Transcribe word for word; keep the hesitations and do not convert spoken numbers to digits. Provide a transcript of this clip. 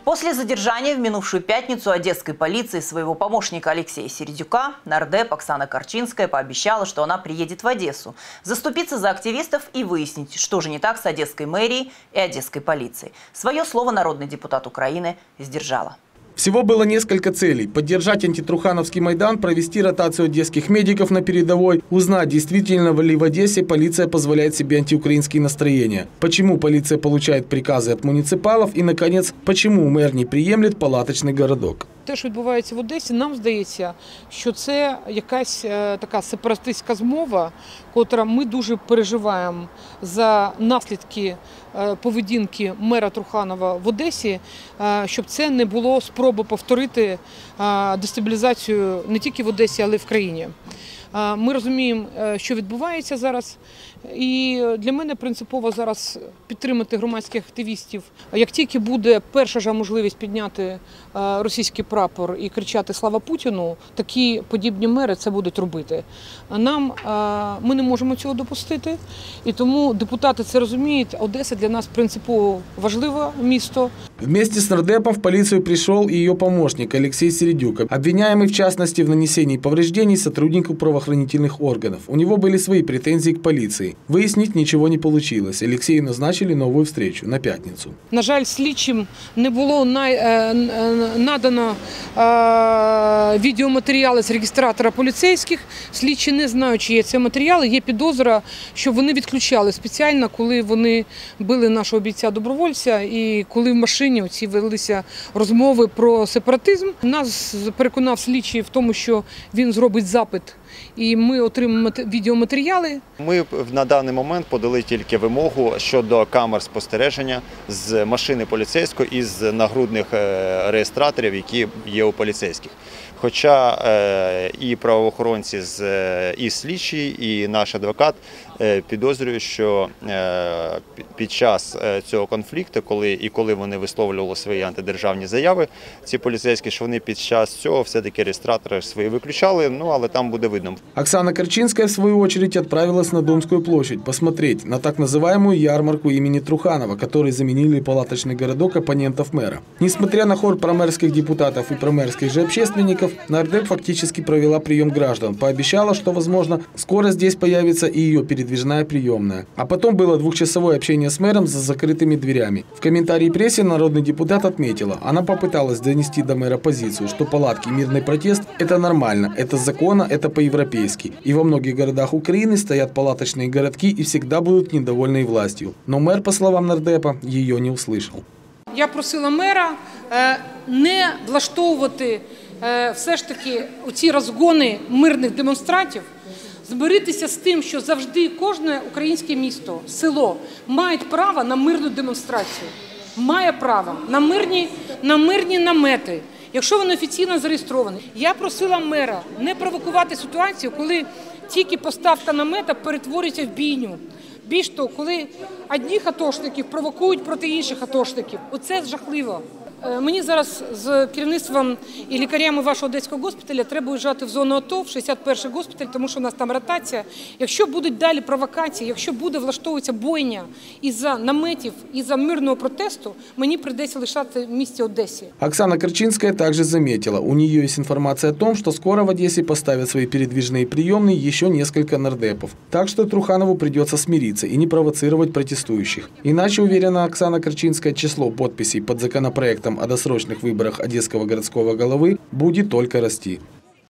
После задержания в минувшую пятницу одесской полиции своего помощника Алексея Середюка нардеп Оксана Корчинская пообещала, что она приедет в Одессу, заступиться за активистов и выяснить, что же не так с одесской мэрией и одесской полицией. Свое слово народный депутат Украины сдержала. Всего было несколько целей: поддержать антитрухановский Майдан, провести ротацию одесских медиков на передовой, узнать, действительно ли в Одессе полиция позволяет себе антиукраинские настроения, почему полиция получает приказы от муниципалов и, наконец, почему мэр не приемлет палаточный городок. Те, що відбувається в Одесі, нам здається, що це якась е, така сепаратистська змова, котра ми дуже переживаємо за наслідки е, поведінки мера Труханова в Одесі, е, щоб це не було спроби повторити е, дестабілізацію не тільки в Одесі, але й в країні. Е, ми розуміємо, е, що відбувається зараз, і для мене принципово зараз підтримати громадських активістів. Як тільки буде перша ж можливість підняти е, російський прапор і кричати «Слава Путіну», такі подібні мери це будуть робити. Нам, ми не можемо цього допустити, і тому депутати це розуміють. Одеса для нас принципово важливе місто. Вместе с нардепом в полицию пришел и ее помощник Алексей Середюк, обвиняемый в частности в нанесении повреждений сотруднику правоохранительных органов. У него были свои претензии к полиции. Выяснить ничего не получилось. Алексею назначили новую встречу на пятницу. На жаль, слідчим не було надано відеоматеріали з реєстратора поліцейських. Слідчі не знають, чи є ці матеріали. Є підозра, що вони відключали спеціально, коли вони били нашого бійця-добровольця і коли в машині оці велися розмови про сепаратизм. Нас переконав слідчий в тому, що він зробить запит і ми отримаємо відеоматеріали. Ми на даний момент подали тільки вимогу щодо камер спостереження з машини поліцейської і з нагрудних реєстраторів, які є у поліцейських. Хоча і правоохоронці, і слідчі, і наш адвокат підозрюють, що під час цього конфлікту, коли і коли вони висловлювали свої антидержавні заяви, ці поліцейські, що вони під час цього все-таки реєстратори свої виключали, ну але там буде видно. Оксана Корчинская, в свою очередь, отправилась на Домскую площадь посмотреть на так называемую ярмарку имени Труханова, которой заменили палаточный городок оппонентов мэра. Несмотря на хор промэрских депутатов и промэрских же общественников, нардеп фактически провела прием граждан, пообещала, что, возможно, скоро здесь появится и ее передвижная приемная. А потом было двухчасовое общение с мэром за закрытыми дверями. В комментарии прессе народный депутат отметила, она попыталась донести до мэра позицию, что палатки и мирный протест – это нормально, это законно, это по-европейски. И во многих городах Украины стоят палаточные городки и всегда будут недовольны властью. Но мэр, по словам нардепа, ее не услышал. Я просила мера не влаштовувати все ж таки ці розгони мирних демонстрантів, змиритися з тим, що завжди кожне українське місто, село мають право на мирну демонстрацію, має право на мирні, на мирні намети, якщо вони офіційно зареєстровані. Я просила мера не провокувати ситуацію, коли тільки поставка намета перетворюється в бійню. Більш того, коли одних атошників провокують проти інших атошників. Оце жахливо. Мені зараз з керівництвом і лікарями вашого одеського госпіталя треба виїжджати в зону АТО, в шістдесят перший госпіталь, тому що у нас там ротація. Якщо будуть далі провокації, якщо буде влаштовуватися бойня із-за наметів, із-за мирного протесту, мені прийдеться лишати в місті Одесі. Оксана Корчинская также заметила, у нее есть информация о том, что скоро в Одессе поставят свои передвижные приемные еще несколько нардепов. Так что Труханову придется смириться и не провоцировать протестующих. Иначе, уверена Оксана Корчинская, число подписей под законопроектом о досрочных выборах одесского городского головы будет только расти.